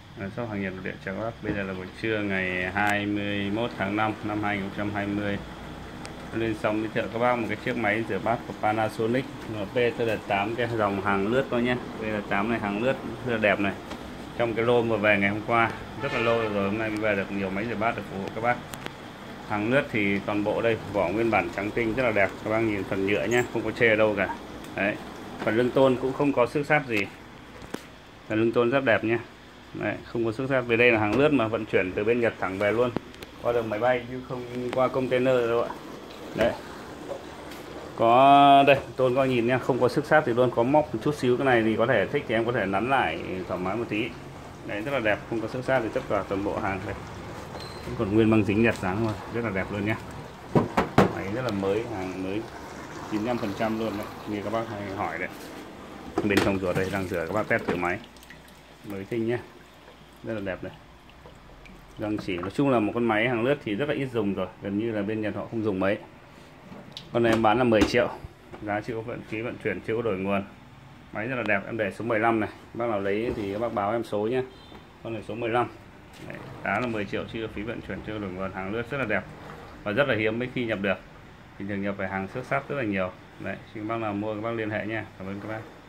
Shop hàng Nhật Nội Địa chào các bác. Bây giờ là buổi trưa ngày 21 tháng 5 năm 2020. Lên xong giới thiệu các bác một cái chiếc máy rửa bát của Panasonic MP8, cái dòng hàng lướt thôi nhé. P8 này hàng lướt rất là đẹp này. Trong cái lô vừa về ngày hôm qua, rất là lâu rồi, hôm nay mới về được nhiều máy rửa bát được phục vụ các bác. Hàng lướt thì toàn bộ đây vỏ nguyên bản trắng tinh rất là đẹp, các bác nhìn phần nhựa nhé, không có chê ở đâu cả. Đấy. Phần lưng tôn cũng không có xước sát gì. Phần lưng tôn rất đẹp nhé. Đấy, không có xước sát. Về đây là hàng lướt mà vận chuyển từ bên Nhật thẳng về luôn, qua đường máy bay chứ không qua container đâu ạ. Đấy, có đây tôn coi nhìn nha, không có xước sát thì luôn, có móc một chút xíu. Cái này thì có thể thích thì em có thể nắn lại thoải mái một tí. Đấy, rất là đẹp, không có xước sát thì tất cả toàn bộ hàng đây cũng còn nguyên băng dính Nhật dán rồi, rất là đẹp luôn nhá. Máy rất là mới, hàng mới 95% luôn đấy, như các bác hay hỏi đấy. Bên trong ruột đây đang rửa, các bác test thử máy mới tinh nhé, rất là đẹp này. Răng chỉ, nói chung là một con máy hàng lướt thì rất là ít dùng rồi, gần như là bên Nhật họ không dùng mấy. Con này em bán là 10 triệu, giá chưa có phí vận chuyển, chưa có đổi nguồn. Máy rất là đẹp, em để số 15 này, bác nào lấy thì các bác báo em số nhé. Con này số 15. Đấy, giá là 10 triệu chưa phí vận chuyển, chưa đổi nguồn, hàng lướt rất là đẹp và rất là hiếm mấy khi nhập được. Thì thường nhập về hàng xước sắt rất là nhiều. Đấy, khi bác nào mua các bác liên hệ nha. Cảm ơn các bác.